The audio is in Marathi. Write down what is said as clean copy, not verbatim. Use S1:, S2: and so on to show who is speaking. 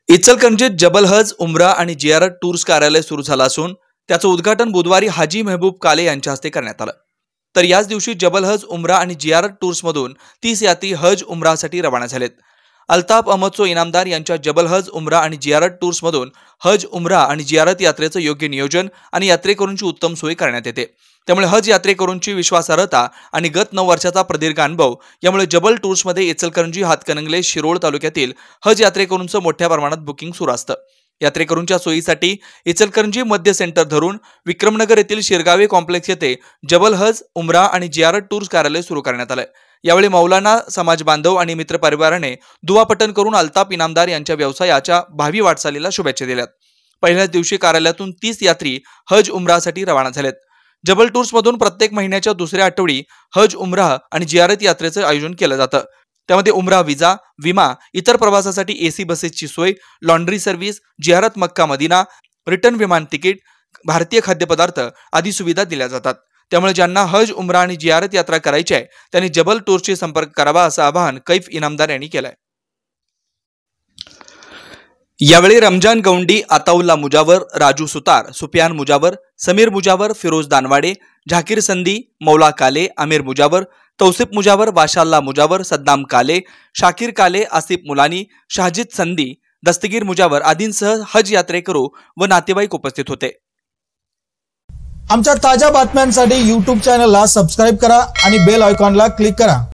S1: इचलकरंजीत जबल हज उमरा आणि जियारत टूर्स कार्यालय सुरू झालं असून त्याचं उद्घाटन बुधवारी हाजी महबूब काले यांच्या हस्ते करण्यात आलं। तर याच दिवशी जबल हज उमरा आणि जियारत टूर्समधून 30 यात्री हज उमरासाठी रवाना झालेत। अल्ताफ अहमदचो इनामदार यांच्या जबल हज उमरा आणि जियारत टूर्समधून हज उमरा आणि जियारत यात्रेचं योग्य नियोजन आणि यात्रेकरूंची उत्तम सोय करण्यात येते। त्यामुळे हज यात्रेकरूंची विश्वासार्हता आणि गत 9 वर्षाचा प्रदीर्घ अनुभव यामुळे जबल टूर्समध्ये इचलकरंजी, हातकणंगले, शिरोळ तालुक्यातील हज यात्रेकरूंचं मोठ्या प्रमाणात बुकिंग सुरू असतं। यात्रेकरूंच्या सोयीसाठी इचलकरंजी मध्य सेंटर धरून विक्रमनगर येथील शिरगावे कॉम्प्लेक्स येथे जबल हज उमरा आणि जियारत टूर्स कार्यालय सुरू करण्यात आले। यावेळी मौलाना, समाज बांधव आणि मित्र परिवाराने दुवा पठण करून अल्ताफ इनामदार यांच्या व्यवसायाच्या भावी वाटचालीला शुभेच्छा दिल्यात। पहिल्याच दिवशी कार्यालयातून 30 यात्री हज उमरासाठी रवाना झालेत। जबल टूर्स मधून प्रत्येक महिन्याच्या दुसऱ्या आठवडी हज उमरा आणि जियारत यात्रेचं आयोजन केलं जातं। त्यामध्ये उमरा विजा, विमा, इतर प्रवासासाठी एसी बसेसची सोय, लॉन्ड्री सर्व्हिस, जियारत मक्का मदिना, रिटर्न विमान तिकीट, भारतीय खाद्यपदार्थ आदी सुविधा दिल्या जातात। त्यामुळे ज्यांना हज उमरा आणि जियारत यात्रा करायची आहे त्यांनी जबल टूर्सशी संपर्क करावा असं आवाहन कैफ इनामदार यांनी केलंय। यावेळी रमजान गौंडी, अताउल्ला मुजावर, राजू सुतार, सुफियान मुजावर, समीर मुजावर, फिरोज दानवाडे, झाकीर संदी, मौला काले, आमिर मुजावर, तौसिफ मुजावर, वाशाल्ला मुजावर, सद्दाम काले, शाकीर काले, आसिफ मुलानी, शाहजिद संदी, दस्तगीर मुजावर आदींसह हज यात्रेकरू व नातेवाईक उपस्थित होते।
S2: आमच्या ताज्या बातम्यांसाठी YouTube चॅनलला सबस्क्राइब करा आणि बेल आयकॉनला क्लिक करा।